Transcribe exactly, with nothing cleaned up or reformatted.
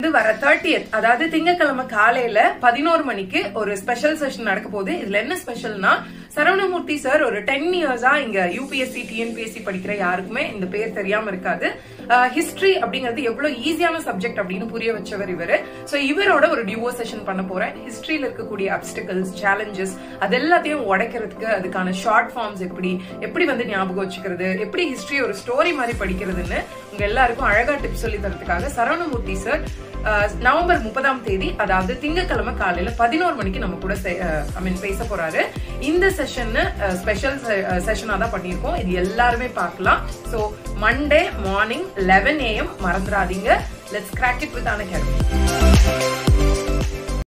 வர thirtieth அதாவது திங்கட்கிழமை காலையில பதினோரு மணிக்கு ஒரு ஸ்பெஷல் செஷன் நடக்க போகுது. இதுல என்ன ஸ்பெஷல்னா, சரவணமூர்த்தி சார் ஒரு டென் இயர்ஸா இங்க யூபிஎஸ்சி டிஎன்பிஎஸ்சி படிக்கிற யாருக்குமே இந்த பேர் தெரியாம இருக்காது. ஹிஸ்டரி அப்படிங்கிறது எவ்வளவு ஈஸியான சப்ஜெக்ட் அப்படின்னு புரிய வச்சவர் இவரு. சோ இவரோட ஒரு டியூவோ செஷன் பண்ண போறேன். ஹிஸ்டரியில இருக்கக்கூடிய அப்டிகல்ஸ், சேலஞ்சஸ் அது எல்லாத்தையும் உடைக்கிறதுக்கு அதுக்கான ஷார்ட் ஃபார்ம்ஸ் எப்படி எப்படி வந்து ஞாபகம் வச்சுக்கிறது, எப்படி ஹிஸ்டரி ஒரு ஸ்டோரி மாதிரி படிக்கிறதுன்னு உங்க எல்லாருக்கும் அழகா டிப்ஸ் சொல்லி தரதுக்காக சரவணமூர்த்தி சார் நவம்பர் முப்பதாம் தேதி அதாவது திங்கட்கிழமை காலையில பதினோரு மணிக்கு நம்ம கூட ஐ மீன் பேச போறாரு. இந்த செஷன் ஸ்பெஷல் செஷனா தான் பண்ணியிருக்கோம். இது எல்லாருமே பார்க்கலாம். So Monday morning eleven AM மறந்துடாதீங்க. Let's crack it with an academy.